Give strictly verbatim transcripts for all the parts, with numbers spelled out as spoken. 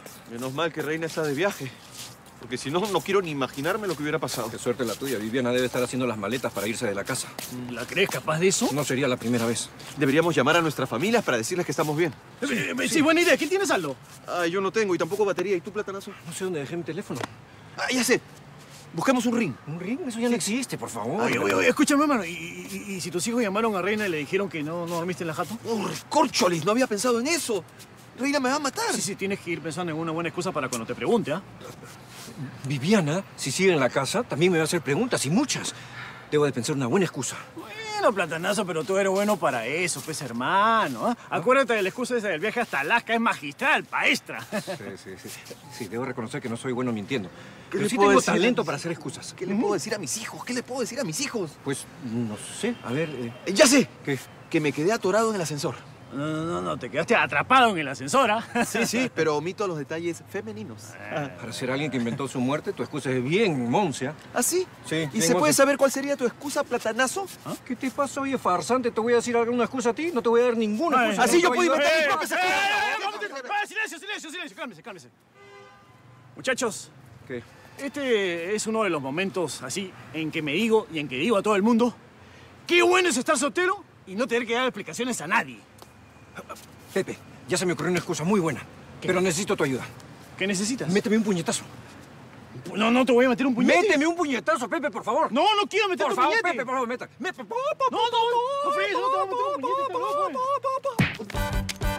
Menos mal que Reina está de viaje. Porque si no, no quiero ni imaginarme lo que hubiera pasado. Qué suerte la tuya. Viviana debe estar haciendo las maletas para irse de la casa. ¿La crees capaz de eso? No sería la primera vez. Deberíamos llamar a nuestras familias para decirles que estamos bien. Sí, sí, sí, buena idea. ¿Quién tiene saldo? Ah, yo no tengo y tampoco batería. ¿Y tú, Platanazo? No sé dónde dejé mi teléfono. Ah, ya sé. Busquemos un ring. ¿Un ring? Eso ya no existe, por favor. Oye, oye, oye, escúchame, hermano. ¿Y, y, y si tus hijos llamaron a Reina y le dijeron que no, no dormiste en la jato? ¡Oh, corcholis! No había pensado en eso. Reina me va a matar. Sí, sí, tienes que ir pensando en una buena excusa para cuando te pregunte, ¿ah? Viviana, si sigue en la casa, también me va a hacer preguntas, y muchas. Debo de pensar una buena excusa. Bueno, Platanazo, pero tú eres bueno para eso, pues, hermano. ¿Ah? ¿Ah? Acuérdate de la excusa esa del viaje hasta Alaska. Es magistral, maestra. Sí, sí, sí. Sí, debo reconocer que no soy bueno mintiendo. ¿Qué Pero le sí puedo tengo decir? talento para hacer excusas. ¿Qué le puedo decir a mis hijos? ¿Qué le puedo decir a mis hijos? Pues, no sé. A ver... Eh... Eh, ¡Ya sé! ¿Qué? Que me quedé atorado en el ascensor. No, no, no, te quedaste atrapado en el ascensor, ¿ah? Sí, sí, pero omito los detalles femeninos. Para ser alguien que inventó su muerte, tu excusa es bien moncia. ¿Ah, sí? Sí. ¿Y bien se puede moncia. saber cuál sería tu excusa, Platanazo? ¿Ah? ¿Qué te pasa, oye, farsante? ¿Te voy a decir alguna excusa a ti? No te voy a dar ninguna Ay, excusa. así no yo te puedo voy a inventar ayudar. mis propias ¡Eh, excusas. eh, eh, eh, silencio, silencio, silencio! Cálmese, cálmese. Muchachos, ¿Qué? este es uno de los momentos así en que me digo y en que digo a todo el mundo qué bueno es estar soltero y no tener que dar explicaciones a nadie. Pepe, ya se me ocurrió una excusa muy buena. ¿Qué? Pero necesito tu ayuda. ¿Qué necesitas? Méteme un puñetazo. No, no te voy a meter un puñete. Méteme un puñetazo, Pepe, por favor. No, no quiero meter por un favor, puñete. Pepe, por favor, meta. meta. No, no, no, no, fregues, no te voy a meter un puñete, está loco, eh.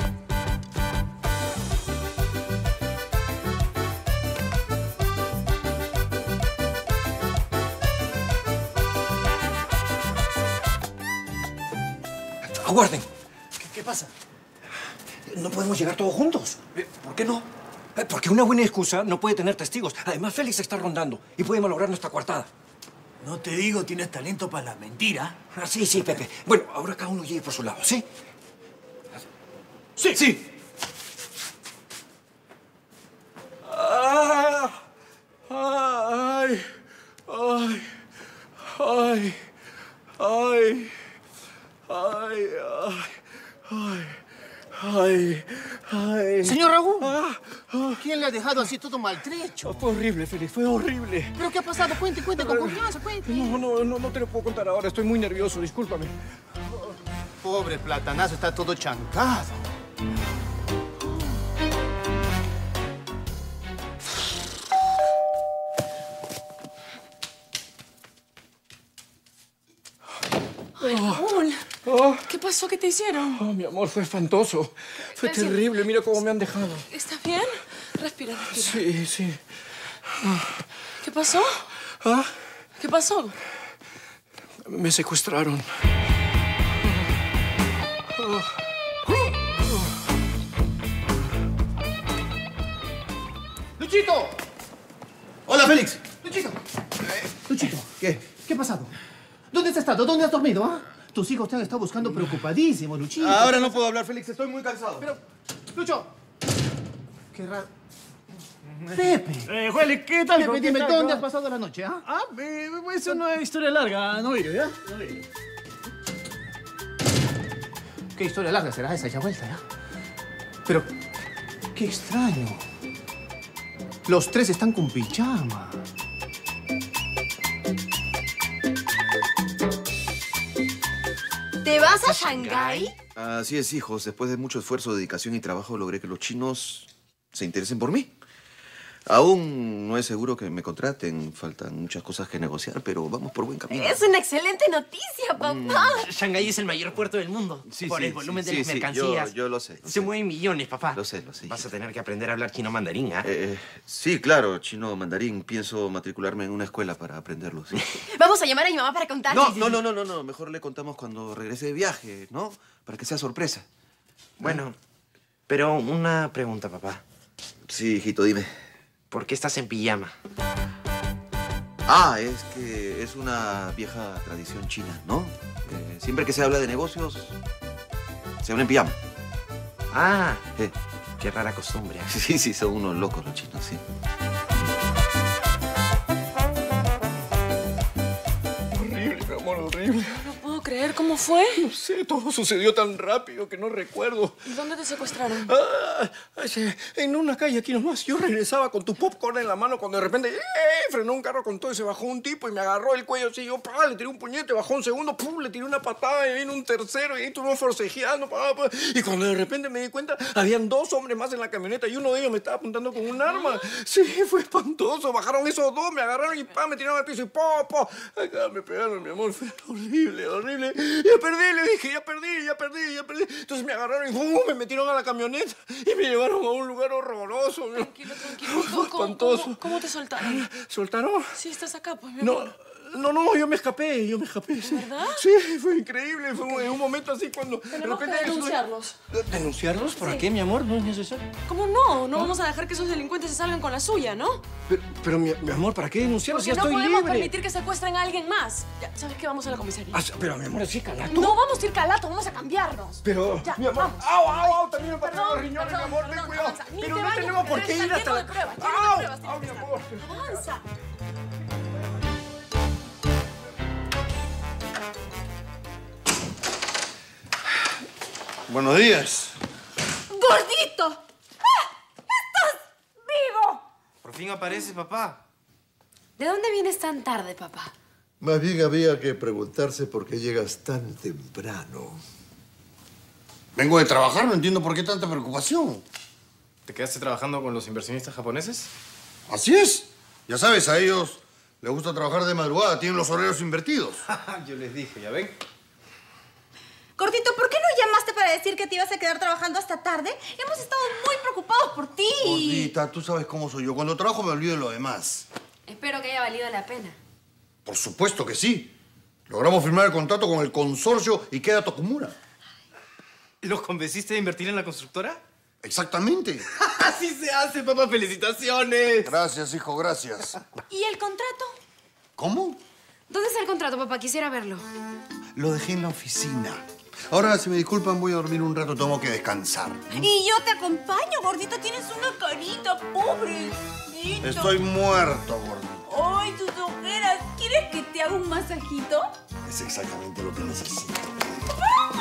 Aguarden. ¿Qué, qué pasa? No podemos llegar todos juntos. Eh, ¿Por qué no? Eh, Porque una buena excusa no puede tener testigos. Además, Félix está rondando y puede malograr nuestra coartada. No te digo, tienes talento para la mentira. Ah, sí, sí, Pepe. Bueno, ahora cada uno llegue por su lado, ¿sí? Sí, sí. Ah, ay, ay, ay, ay, ay, ay, ay, ay. Señor Raúl, Ah, ah. ¿quién le ha dejado así todo maltrecho? Fue horrible, Félix, fue horrible. ¿Pero qué ha pasado? Cuente, cuente, con confianza, cuente. No, no, no, no te lo puedo contar ahora. Estoy muy nervioso, discúlpame. Pobre Platanazo, está todo chancado. Raúl, Oh, ¿qué pasó? ¿Qué te hicieron? oh, mi amor, fue espantoso. Fue Gracias. terrible. Mira cómo me han dejado. ¿Estás bien? Respira, respira. Sí, sí. ¿Qué pasó? Ah, ¿Qué pasó? me secuestraron. ¡Luchito! Hola, Félix. ¡Luchito! Luchito, ¿Qué? ¿qué ha pasado? ¿Dónde has estado? ¿Dónde has dormido, ah? Tus hijos te han estado buscando preocupadísimo, Luchito. Ahora no puedo hablar, Félix. Estoy muy cansado. Pero, Lucho. Qué raro. Pepe. Eh, Juele, ¿qué tal? Pepe, ¿Qué dime, tal? ¿dónde has pasado la noche, ah? Ah, eh, es una historia larga, no digo, ¿ya? No digo. Qué historia larga será esa, ya vuelta, ¿ya? Pero, qué extraño. Los tres están con pijama. ¿Te vas a Shanghái? Así es, hijos. Después de mucho esfuerzo, dedicación y trabajo, logré que los chinos se interesen por mí. Aún no es seguro que me contraten. Faltan muchas cosas que negociar, pero vamos por buen camino. Es una excelente noticia, papá. Shanghái es el mayor puerto del mundo. Sí, por sí, el volumen sí, de sí, las sí, mercancías. Yo, yo lo sé. lo Se sé. mueven millones, papá. Lo sé, lo sé. Vas a tener que aprender a hablar chino mandarín, ¿ah? Eh, sí, claro, chino mandarín. Pienso matricularme en una escuela para aprenderlo. Sí. Vamos a llamar a mi mamá para contarle. No, no, no, no, no, no. Mejor le contamos cuando regrese de viaje, ¿no? Para que sea sorpresa. Bueno, pero una pregunta, papá. Sí, hijito, dime. ¿Por qué estás en pijama? Ah, es que es una vieja tradición china, ¿no? Eh, siempre que se habla de negocios, se habla en pijama. Ah, Eh, qué rara costumbre. sí, sí, son unos locos los chinos, sí. Horrible, mi amor, horrible. No puedo creer ¿Cómo fue? No sé, todo sucedió tan rápido que no recuerdo. ¿Y dónde te secuestraron? Ah, en una calle aquí nomás. Yo regresaba con tu popcorn en la mano cuando de repente ¡eh! Frenó un carro con todo y se bajó un tipo y me agarró el cuello así. Yo pa, le tiré un puñete, bajó un segundo, pum, le tiré una patada y vino un tercero y ahí estuvimos forcejeando. Pa, pa. Y cuando de repente me di cuenta, habían dos hombres más en la camioneta y uno de ellos me estaba apuntando con un arma. Sí, fue espantoso. Bajaron esos dos, me agarraron y pa, me tiraron al piso y po, po. Acá me pegaron, mi amor. Fue horrible, horrible. Ya perdí, le dije, ya perdí, ya perdí, ya perdí. Entonces me agarraron y ¡pum! Me metieron a la camioneta y me llevaron a un lugar horroroso. Tranquilo, tranquilo. ¿Cómo, cómo, espantoso. cómo, cómo te soltaron? ¿Soltaron? Sí, estás acá, pues, mi No, amor. no, no, yo me escapé, yo me escapé. Sí. ¿Verdad? Sí, fue increíble. Fue un- en un momento así cuando... de Tenemos que repente- denunciarlos. ¿Denunciarlos? ¿Para Sí. qué, mi amor? No es necesario. ¿Cómo no? No vamos a dejar que esos delincuentes se salgan con la suya, ¿no? Pero, pero mi, mi amor, ¿para qué denunciarlos? Porque Ya no estoy podemos libre. permitir que secuestren a alguien más. Ya, ¿sabes qué? Vamos a la comisaría. Ah, pero, mi amor, así calato. No vamos a ir calato, vamos a cambiarnos. Pero, Ya, mi amor, vamos. au, au, au, también me pasaron los Perdón, riñones, perdón, mi amor, ten perdón, cuidado. avanza. Ni Pero te no vayas, tenemos por pero qué está ir hasta lleno la... de pruebas, lleno de Au, pruebas au, mi tienes que amor. Avanza. Buenos días. ¡Gordito! ¡Ah! ¡Estás vivo! Por fin apareces, papá. ¿De dónde vienes tan tarde, papá? Más bien había que preguntarse por qué llegas tan temprano. Vengo de trabajar, no entiendo por qué tanta preocupación. ¿Te quedaste trabajando con los inversionistas japoneses? Así es. Ya sabes, a ellos les gusta trabajar de madrugada, tienen los horarios invertidos. Yo les dije, ¿ya ven? Gordito, ¿por qué no llamaste para decir que te ibas a quedar trabajando hasta tarde? Hemos estado muy preocupados por ti. Gordita, tú sabes cómo soy yo. Cuando trabajo me olvido de lo demás. Espero que haya valido la pena. Por supuesto que sí. Logramos firmar el contrato con el consorcio Ikeda Tokumura. ¿Los convenciste de invertir en la constructora? Exactamente. ¡Así se hace, papá! ¡Felicitaciones! Gracias, hijo, gracias. ¿Y el contrato? ¿Cómo? ¿Dónde está el contrato, papá? Quisiera verlo. Lo dejé en la oficina. Ahora, si me disculpan, voy a dormir un rato, tengo que descansar. Y yo te acompaño, gordito. Tienes una carita, pobrecito. Estoy muerto, gordito. Ay, tus ojeras. ¿Quieres que te haga un masajito? Es exactamente lo que necesito. ¡Ah!